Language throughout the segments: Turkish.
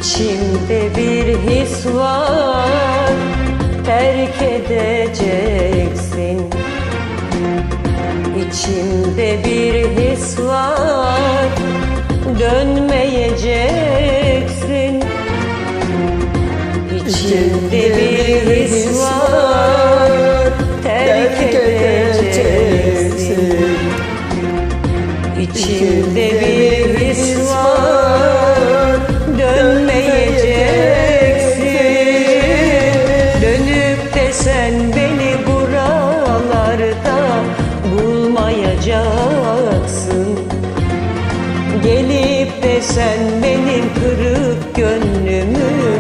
İçimde bir his var, terk edeceksin. İçimde bir his var, dönmeyeceksin. İçimde bir his var, terk edeceksin. İçimde bir his var, dönmeyeceksin. Dönüp de sen beni buralarda bulmayacaksın. Gelip de sen benim kırık gönlümü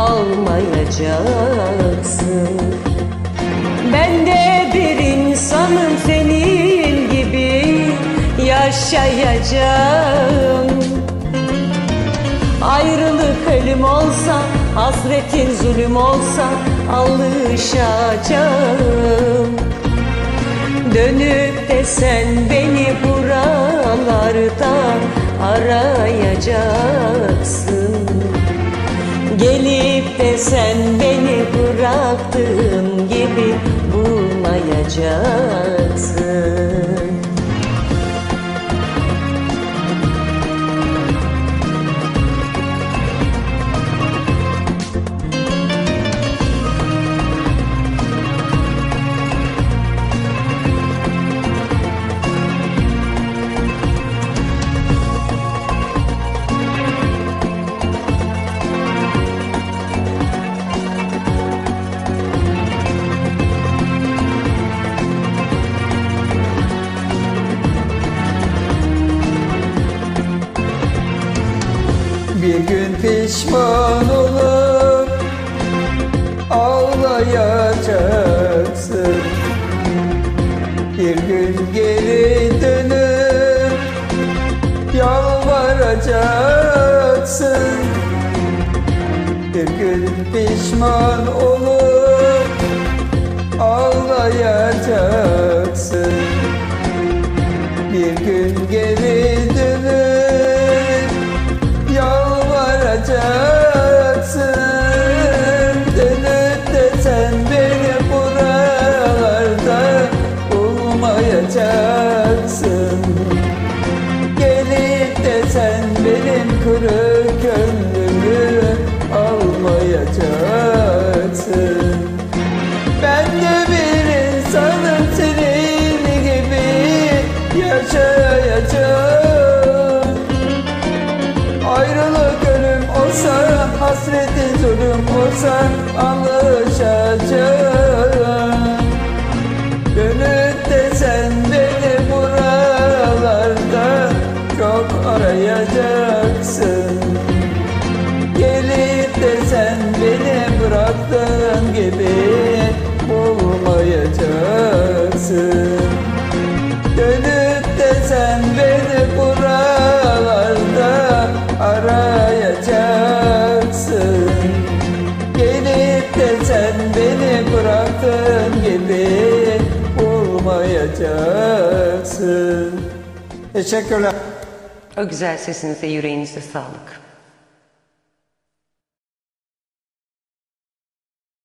almayacaksın. Ben de bir insanım, senin gibi yaşayacağım. Ayrılık ölüm olsa, hasretin zulüm olsa alışacağım. Dönüp de sen beni buralarda arayacaksın. Gelip de sen beni bıraktığın gibi bulmayacaksın. Bir gün pişman olup ağlayacaksın. Bir gün geri dönüp yalvaracaksın. Bir gün pişman olup ağlayacaksın. Bir gün geri dönüp yalvaracaksın. Dönüp de sen beni buralarda bulmayacaksın. Gelip de sen benim kırık gönlümü almayacaksın. Ben de bir insanım, senin gibi yaşayacağım. Ayrılık ölüm olsa, hasretin zulüm olsa alışacağım. Dönüp de sen beni buralarda çok arayacaksın. Gelip de sen beni bıraktığın gibi bulmayacaksın. Dönüp de sen beni buralarda arayacaksın. Gelip de sen beni bıraktığın gibi bulmayacaksın. Teşekkürler. O güzel sesinize, yüreğinize sağlık.